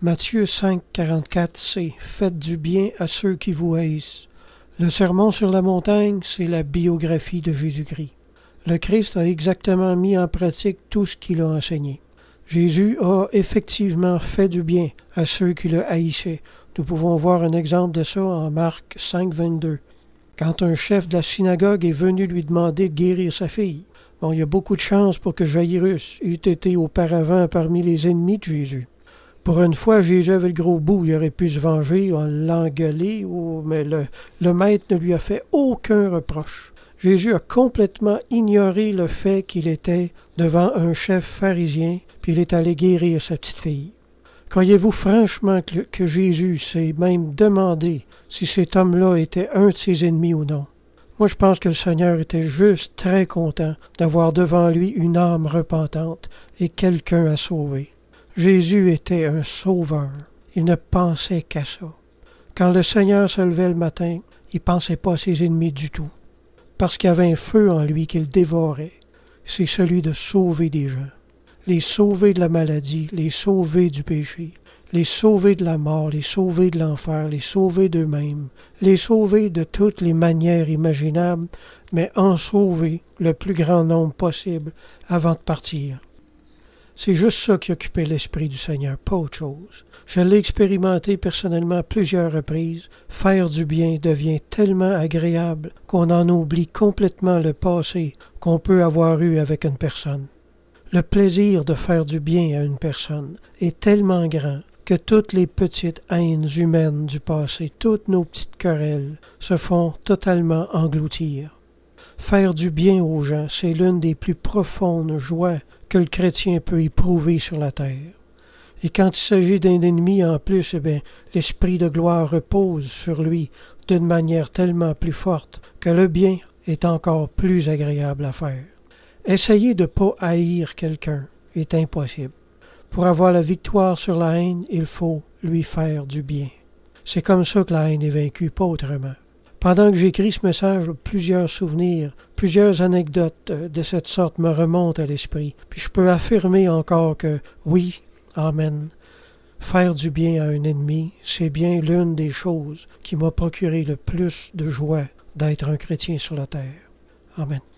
Matthieu 5, 44c. Faites du bien à ceux qui vous haïssent. Le sermon sur la montagne, c'est la biographie de Jésus-Christ. Le Christ a exactement mis en pratique tout ce qu'il a enseigné. Jésus a effectivement fait du bien à ceux qui le haïssaient. Nous pouvons voir un exemple de ça en Marc 5, 22. Quand un chef de la synagogue est venu lui demander de guérir sa fille, il y a beaucoup de chances pour que Jairus eût été auparavant parmi les ennemis de Jésus. Pour une fois, Jésus avait le gros bout, il aurait pu se venger en l'engueuler, mais le maître ne lui a fait aucun reproche. Jésus a complètement ignoré le fait qu'il était devant un chef pharisien, puis il est allé guérir sa petite fille. Croyez-vous franchement que Jésus s'est même demandé si cet homme-là était un de ses ennemis ou non? Moi, je pense que le Seigneur était juste très content d'avoir devant lui une âme repentante et quelqu'un à sauver. Jésus était un sauveur. Il ne pensait qu'à ça. Quand le Seigneur se levait le matin, il ne pensait pas à ses ennemis du tout. Parce qu'il y avait un feu en lui qu'il dévorait. C'est celui de sauver des gens. Les sauver de la maladie, les sauver du péché, les sauver de la mort, les sauver de l'enfer, les sauver d'eux-mêmes, les sauver de toutes les manières imaginables, mais en sauver le plus grand nombre possible avant de partir. C'est juste ça qui occupait l'esprit du Seigneur, pas autre chose. Je l'ai expérimenté personnellement à plusieurs reprises. Faire du bien devient tellement agréable qu'on en oublie complètement le passé qu'on peut avoir eu avec une personne. Le plaisir de faire du bien à une personne est tellement grand que toutes les petites haines humaines du passé, toutes nos petites querelles, se font totalement engloutir. Faire du bien aux gens, c'est l'une des plus profondes joies que le chrétien peut éprouver sur la terre. Et quand il s'agit d'un ennemi en plus, l'esprit de gloire repose sur lui d'une manière tellement plus forte que le bien est encore plus agréable à faire. Essayer de ne pas haïr quelqu'un est impossible. Pour avoir la victoire sur la haine, il faut lui faire du bien. C'est comme ça que la haine est vaincue, pas autrement. Pendant que j'écris ce message, plusieurs souvenirs, plusieurs anecdotes de cette sorte me remontent à l'esprit. Puis je peux affirmer encore que oui, amen, faire du bien à un ennemi, c'est bien l'une des choses qui m'a procuré le plus de joie d'être un chrétien sur la terre. Amen.